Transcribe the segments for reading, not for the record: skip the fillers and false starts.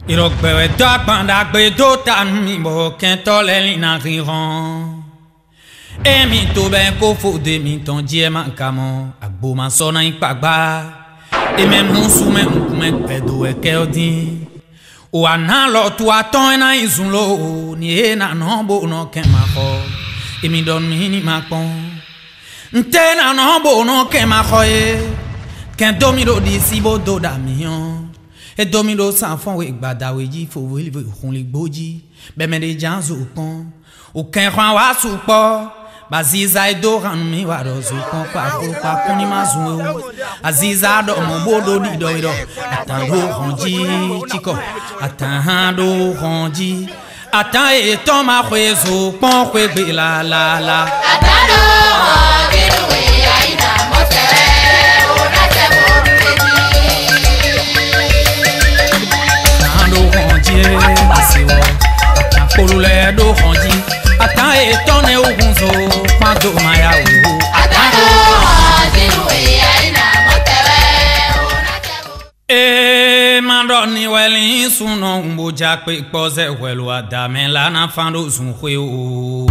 Irok bewe dot bandak be dotan mi bo kento le na riron. Emi to ben ko fo de mi ton die man kamo agbo man sona ipagba. E même non sou men pedo e keodi. O analo tu aton na izulo ni na no bo no ken ma ko. E mi don mi ni ma pon. Nte na no bo no ken ma ko e. Ken domino di si bo do da mion. E domino san fon we gbada we ji fo we hun le gboji. Be me de jan zo pon. O ken ran wa su po. Baziza do ran mi wa do zo pon pa koni ma zo. Aziza do mo bodo di do do. Atan do ronji chiko. Atan do ronji. Atan e ton ma kwezo pon kwe be la la la. Atan do ronji we aina mo se o na se mo do ronji asiwo. Atan polule do ronji. Atan e ton e ogunzo quando maya o. Atan do ronji we aina mo se Mandoni weli suno mbuja kwe pose welu adame la na fando zunwe o.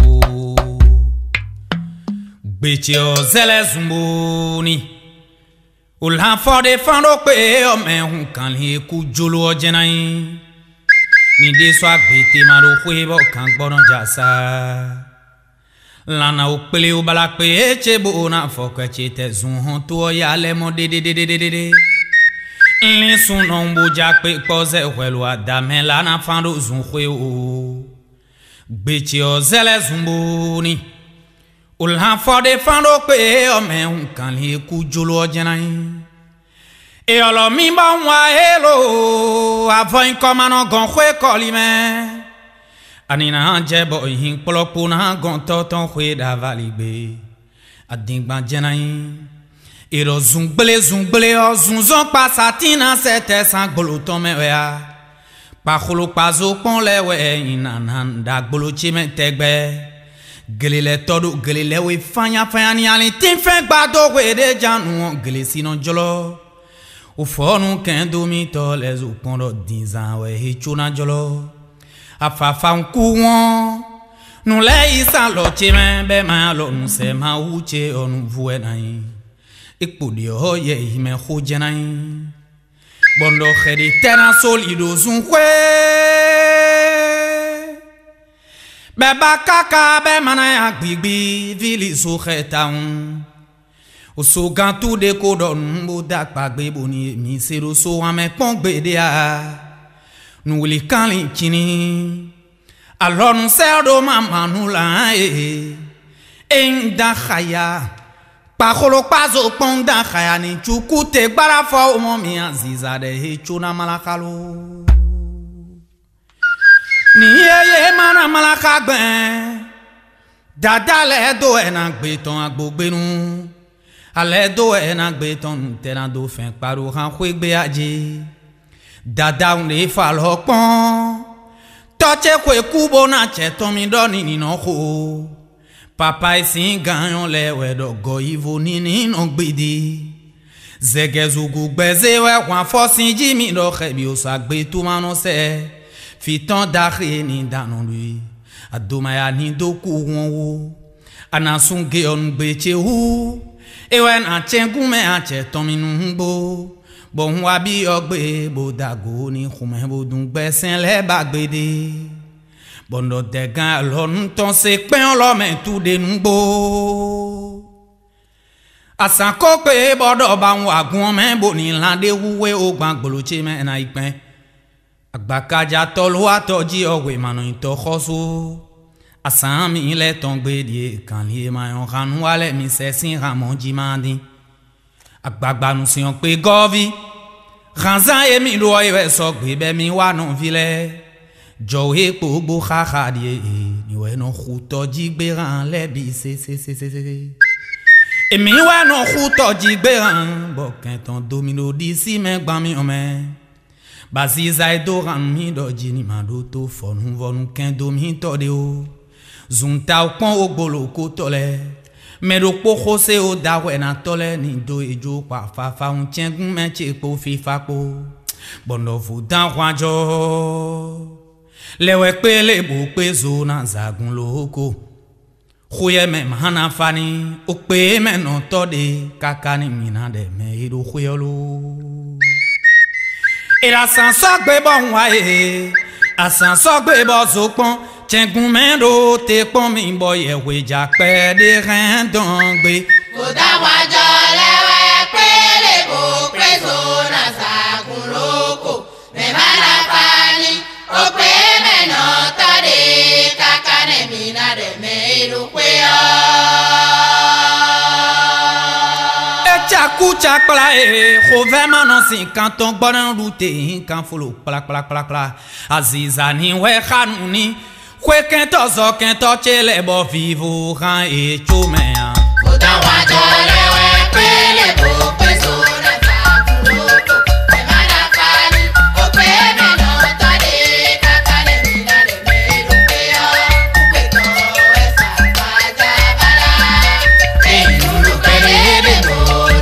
Bechi o zele zumboni. Ula fode fando kwe o me hunkan li kujulu o jenai. Ni deswa bete maro kwe bo kan bono jasa. Lana ukpele u balak pe eche bo na fokwe chete zun to o yale mo de. Li sunon boja kwe pose welu adame la na fando zunwe o. Bechi o zele zumboni. Ula fode fando kwe o me hunkan li kujulu o jenai. E olo mi bon wa hello avoin komano gon kwe kolime. Anina jebo hin polopo na gon toton kwe da valigbe. Adingban jenai. Iro zungbele o zunzon pasatina sete san gbolo tome wea. Pa kholo pazo pon le we inanan da gbolo chime tegbe. Gelele todo gelele we fanya ni ali tin fen gbado we de janu gele sinon jolo. O fonu ken domi to les o pondo 10 ans we hichuna jolo. Afafa nku won. Nu le isa lo chime be ma lo nu se ma uche onu vuwe nai. Ikpudi oye hime khojenai. Bondo khedi tena solido zunkwe. Beba kaka be manaya gbigbi vili so khetaun. O so gantou de kodon mbo dak pa gbe boni mi sero so ame pon gbe de a. Nou li kan li kini. Alors nou serdo mama nou la e. Enda khaya. Pa kholo pazo pon da khaya ni chukute gbara fo mo mi aziza de he chuna malakalo. Ni ye mana malaka gben. Dada le do ena gbe ton agbogbe nu. Ale do ena gbe ton tena do fin paro han khwegbe aje. Dada unle fa lokpon. Toche kwe kubo na che tomi doni ni no ko. Papa isi ganyon le we do go ivo ni no gbidi. Zegezugu gbeze we wan fosin jimi do khebi o sa gbe tu mano se. Fiton dakhe ni danon lui. Adoma ya ni do ku won wo. Anasunge on gbeche hu. Ewe na chengu me ache tomi numbo. Bon wabi ogbe bo dago ni khume bo dun gbesen le bagbede. Bondo degan lon ton se pen lo men tout de numbo. Asan kope bodo ba wagun men bo ni lande wuwe o gban gboloche men na ipen. Agbakaja tolo atoji owe mano into khoso. Asan mi le ton gbedie kan li mayon ranu ale mi sesin ramon jimandi. Agbagba nou si yon pe govi. Ranzan e mi do ewe sok bebe mi wa non vile. Jo e po bo khadie ni we non khuto jigberan lebi se. E mi wa non khuto jigberan bo ken ton domino disi men gban mi ome. Baziza e do ran mi do jini mando to fonu vonu ken domi to de o. Zunta o pon ogbolo ko tole. Medo poko se o da we na tole ni do ejo pa fa un chengun me che po fi fa po. bondo vudan kwajo lewe pele bo pezo na zagun loko khoye me mahana fani okpe me no tode kakani mina de me iru khoyolo ira san sogbe bon wa e asan sogbe bo zopon chengun mendo te pon mi boye weja pe de rin dongbe vudan kwajo lewe pele bo pezo na zagun loko me mahana fani okpe me no tode kakani mina de me iru Kucha kpla e rovema non si kanton gbonan route kan folo kpla kpla kpla kpla aziza ni we khanuni kwe kento zo kento chele bo vivo ran e chome a vudan kwajo lewe pele bo pezo na zagun loko me mahana fani okpe me no tode kakani mina de me iru ukweto esa kwaja bala enulu pele bo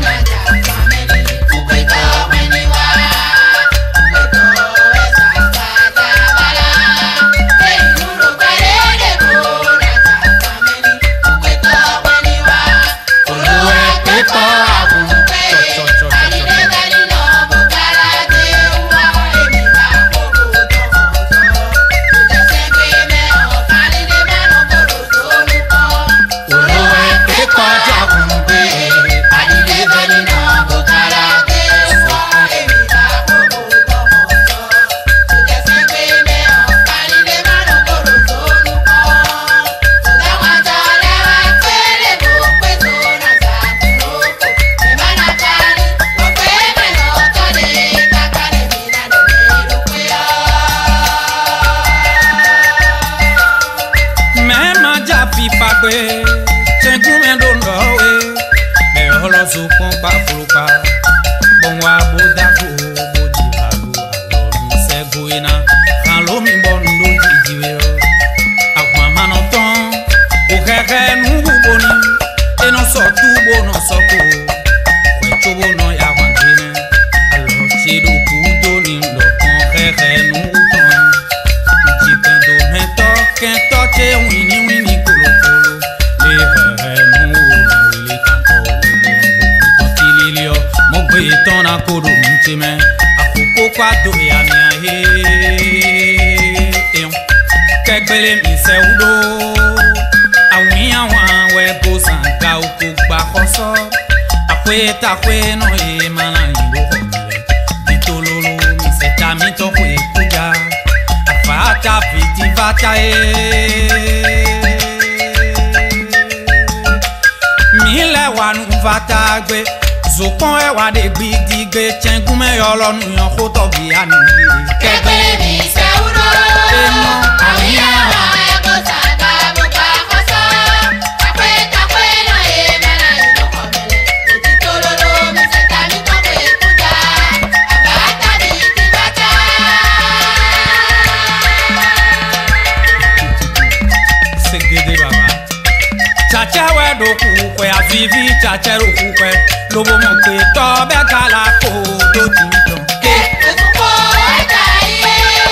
ta kwe no e mana indo homile ditololo mi seta mi to kwe kuja afata piti vata e mile wanu vata gbe zopon e wa de gbidigbe chengume yolo nu yan ko to bi anu kegbe mi se uro eno awiya wa e ko saka bo pa koso apeta kwe no e mana indo homile ditololo mi seta mi to kwe kuja afata piti vata segede baba chacha we do ku kwe avivi chacha ro ku kwe lobo mo pe to be kala ko do ti ton ke efuko eta iye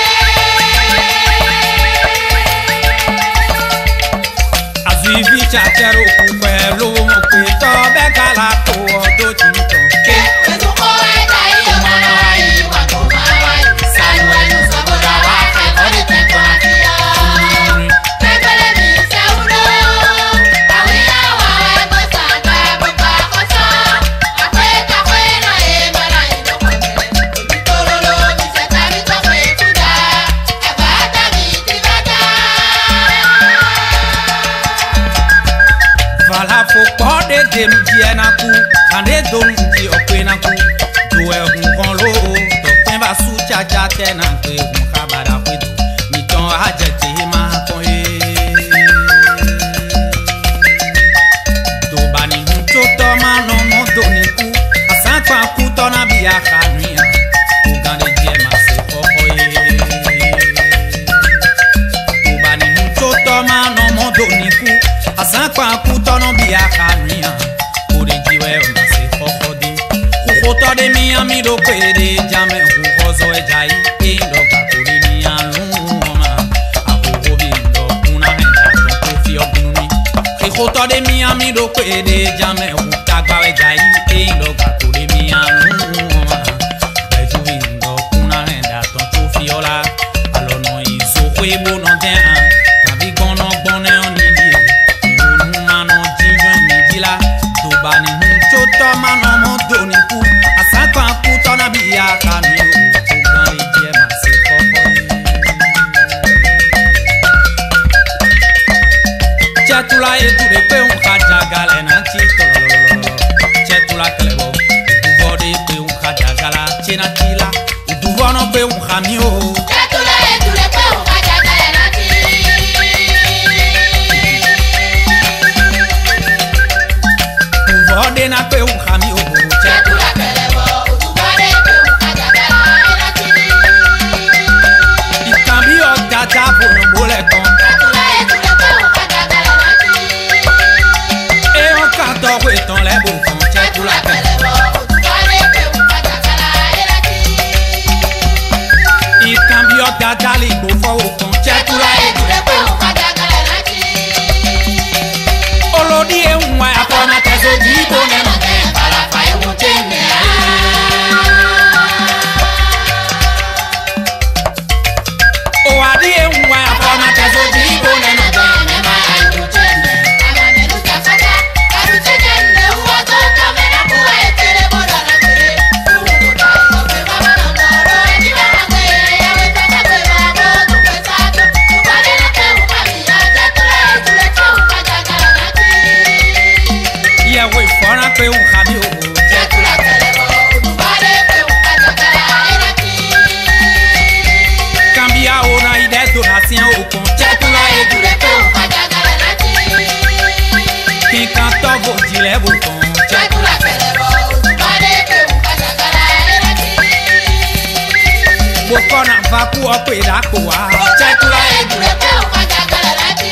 avivi chacha ro ku kwe lobo mo pe to be kala ko do ti ton ke efuko eta iye mana ai wa ko mai salu enu saboda wa fe ori te kwa tiya kegbe mi se uro awiya wa e ko saka bo pa koso apeta kwe no e mana indo homile ditololo mi seta mi to kwe kuja afata piti vata vala fo pode de nu die na ku ande do nu di okwe na ku do e gun kon lo to pen ba su chacha te na pe gun khabara kwe do mi ton aje ti ma kon e do bani nu to to ma no mo do ni ku asan pa ku to na bi a khani ku gan de die ma se fo ko e do bani nu to to ma no mo do ni ku asan pa ku to no bi a khani ku de jiwe ma se fo ko de ku ko to de mi ami do pe de jame ku ko zo we jai indo kakuri ni aluma akoko bindo kuna henda to fi ogununi ikoto de mi ami do pe de jame o kagba we jai indo kakuri mi aluma beju bindo kuna henda to fi ola alono iso kwe bono den kabi gono gbone oni di onu mano jijo ni dila to bani hu choto mano mo do ni ku asaka ku to na biya kanu Chetula e tu de pe un khaja galena chito Chetula kelebo du vode pe un khaja gala chena tila du vono pe un khamio Chetula e tu de pe un khaja galena chi du vode na pe un khamio Chetula kelebo du vode pe un khaja galena chi I cambio tata pour no bole kon Chetula e tu de pe un khaja galena chi e on canto weton le bofon Chetula kelebo du vode pe un khaja galena chi I cambio tata li bofo kon Chetula e tu de pe un khaja galena chi olodi e un wa apona teso di bonen Para fai un tenne o adi e un wa apona teso di bonen pe un jamio Chetula kelebo du vode pe un khaja galena chi cambia ona ide donation au con Chetula e tu de pe un khaja galena chi qui canto vo dile vo con Chetula kelebo du vode pe un khaja galena chi vo kona va ku o pe da ko wa Chetula e tu de pe un khaja galena chi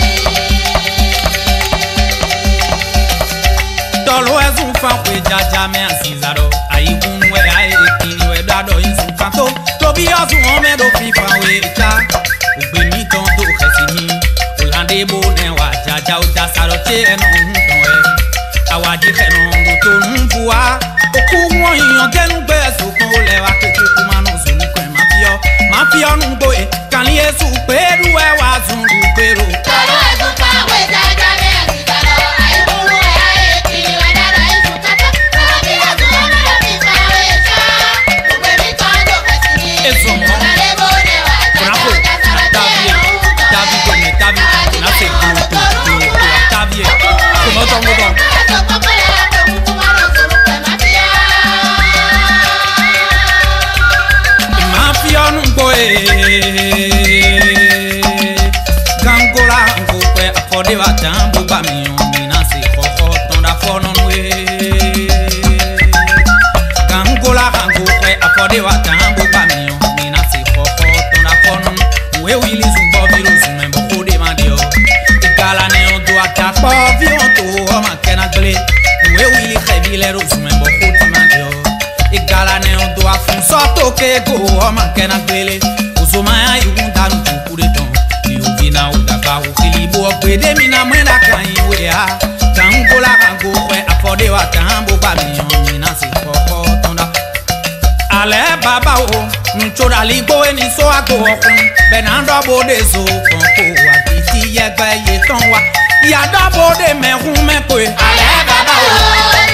tolo es un fan pe jaja me asizaro ai un we ai kini we dado in su canto to bi o su o me do fi fa we cha o gbe mi ton do khesini o lande bo ne wa jaja o da saro che eno ton we awaji kheno do to nbua o ku won yan genu gbe so kon o le wa ko ku ma no so ni ko ma fi o nu bo e kan li esu pe ru e wa sun du pero Tolo e du pa we jaja me asizaro ai buru e ai kini we dado in su kata Tolo bi o su o me do fi fa we cha Ugbe mi ton do khesini Eso mo Lande bo ne wa Bravo, jaja o da saro che eno Davi come Davi, na se Davi, come to mo don. Mafia nun boy, gangola ngo pe afode wa tambo ba mi on mi na se koko ton da fonon we. Gangola ngo pe afode wa tambo ba mi on mi na se koko ton da fonon we wili zumbo biro zumen bo kode ma dio. Igala ne on do atapo vi on to o ma kena gle. We wili khebile ro zumen bo kode ma dio. Igala ne on do afun so to ke go o ma kena gle. Uzuma ya yunda nu kure ton. Ni uvina uda ba u kilibo pede mi na mwenda kan we a. Gangola ngo pe afode wa tambo ba mi on mi na se koko ton da. Ale baba o nchoda ligbo eni so ago okun benando bode so kon ko wa biti yegbe ye ton wa ya do bode mehun me pe Ale baba o